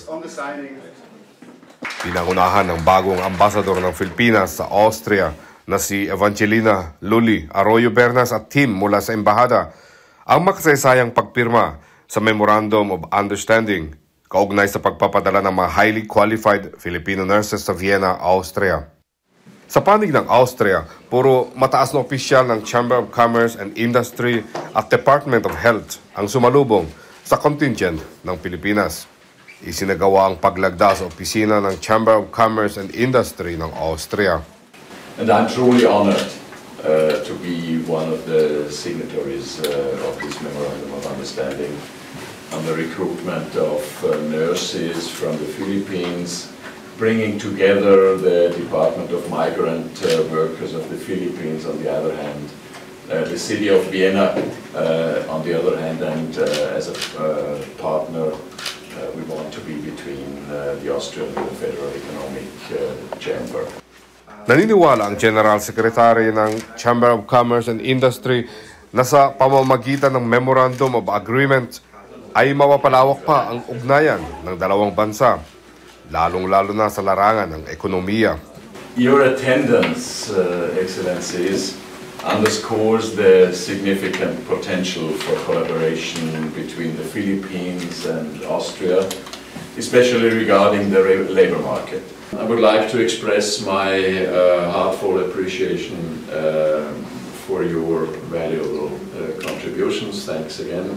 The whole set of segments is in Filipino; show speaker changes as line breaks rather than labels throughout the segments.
Congrats on the signing.
Pinangunahan ng bagong ambasador ng Pilipinas sa Austria na si Evangelina Luli Arroyo Bernas at team mula sa embahada ang makasaysayang pagpirma sa Memorandum of Understanding kaugnay sa pagpapadala ng mga highly qualified Filipino nurses sa Vienna, Austria. Sa panig ng Austria, puro mataas na opisyal ng Chamber of Commerce and Industry at Department of Health ang sumalubong sa contingent ng Pilipinas. Isinagawa ang paglagda sa opisina ng Chamber of Commerce and Industry ng Austria.
And I'm truly honored to be one of the signatories of this Memorandum of Understanding on the recruitment of nurses from the Philippines, bringing together the Department of Migrant Workers of the Philippines on the other hand, the city of Vienna on the other hand, and as a partner we want to be between the Austrian and the Federal Economic Chamber.
Naniniwala ang General Secretary ng Chamber of Commerce and Industry na sa pamamagitan ng Memorandum of Agreement ay mapapalawak pa ang ugnayan ng dalawang bansa, lalong-lalo na sa larangan ng ekonomiya.
Your attendance, Excellencies, underscores the significant potential for collaboration between the Philippines and Austria, especially regarding the labor market. I would like to express my heartfelt appreciation for your valuable contributions. Thanks again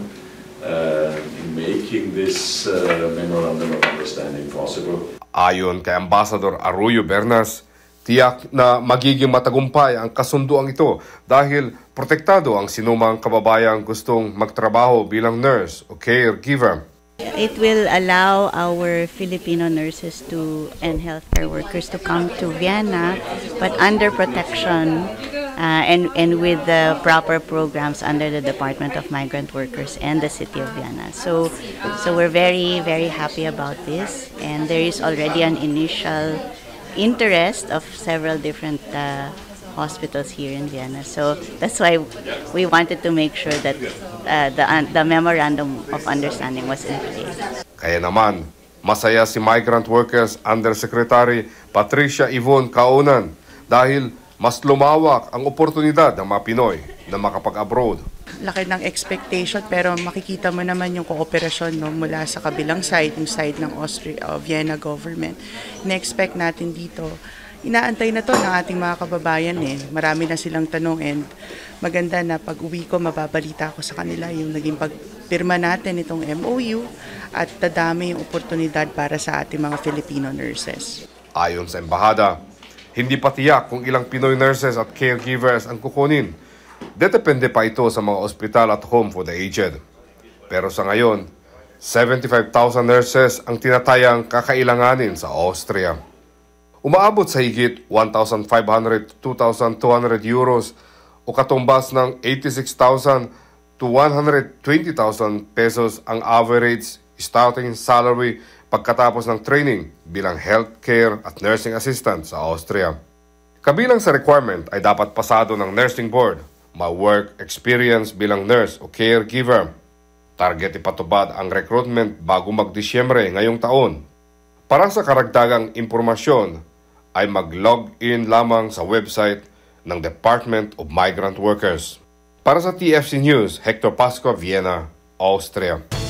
in making this Memorandum of Understanding possible.
Ayon kay Ambassador Arroyo Bernas, tiyak na magiging matagumpay ang kasunduang ito dahil protektado ang sinumang kababayang gustong magtrabaho bilang nurse o caregiver.
It will allow our Filipino nurses and healthcare workers to come to Vienna, but under protection and with the proper programs under the Department of Migrant Workers and the City of Vienna. So we're very, very happy about this, and there is already an initial interest of several different hospitals here in Vienna. So that's why we wanted to make sure that the Memorandum of Understanding was in place.
Kaya naman, masaya si Migrant Workers Undersecretary Patricia Yvonne Kaunan dahil mas lumawak ang oportunidad ng mga Pinoy na makapag-abroad.
Laki ng expectation pero makikita mo naman yung kooperasyon mula sa kabilang side, yung side ng Vienna government. Na-expect natin dito. Inaantay na to ng ating mga kababayan Marami na silang tanong and maganda na pag uwi ko mababalita ko sa kanila yung naging pagpirma natin itong MOU at dadami yung oportunidad para sa ating mga Filipino nurses.
Ayon sa embahada, hindi pa tiyak kung ilang Pinoy nurses at caregivers ang kukunin. Depende pa ito sa mga ospital at home for the aged. Pero sa ngayon, 75,000 nurses ang tinatayang kakailanganin sa Austria. Umaabot sa higit 1,500 to 2,200 euros o katumbas ng 86,000 to 120,000 pesos ang average starting salary pagkatapos ng training bilang healthcare at nursing assistant sa Austria. Kabilang sa requirement ay dapat pasado ng nursing board, may work experience bilang nurse o caregiver. Target ipatupad ang recruitment bago mag-Disyembre ngayong taon. Para sa karagdagang impormasyon, ay mag-log in lamang sa website ng Department of Migrant Workers. Para sa TFC News, Hector Pasco, Vienna, Austria.